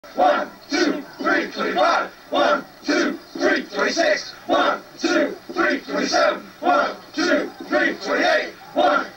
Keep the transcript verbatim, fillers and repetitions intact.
One, two, three, twenty-five. One, two, three, twenty-six. One, two, three, twenty-seven. One, two, three, twenty-eight. One,